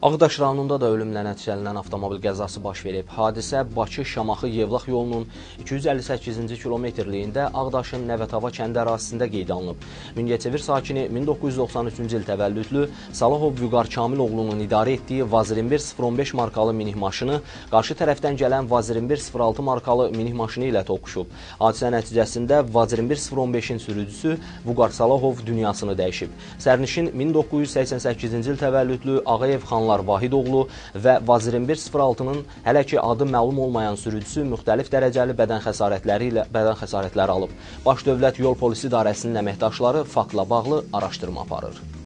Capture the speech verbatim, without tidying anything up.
Ağdaş rayonunda da ölümlə nəticələnən avtomobil qəzası baş verib. Hadisə Bakı-Şamaxı-Yevlax yolunun iki yüz əlli səkkizinci kilometrliyində Ağdaşın Nəvətava kəndi ərazisində qeydə alınıb. Mingəçevir sakini min doqquz yüz doxsan üçüncü il təvəllüdlü Salahov Vüqar Kamil oğlunun idarə etdiyi Vaz iyirmi bir sıfır on beş markalı minik maşını qarşı tərəfdən gələn Vaz iyirmi bir sıfır altı markalı minik maşını ilə toqquşub. Hadisə nəticəsində Vaz iyirmi bir sıfır on beşin sürücüsü Vüqar Salahov dünyasını dəyişib. Sərnişin min doqquz yüz səksən səkkizinci il təvəllüdlü Ağayev Xanlar Vahidoğlu və Vaz iyirmi bir sıfır altının hələ ki adı məlum olmayan sürücüsü müxtəlif dərəcəli bədən xəsarətləri ilə bədən xəsarətləri alıb. Baş Dövlət Yol Polisi İdarəsinin əməkdaşları faktla bağlı araşdırma aparır.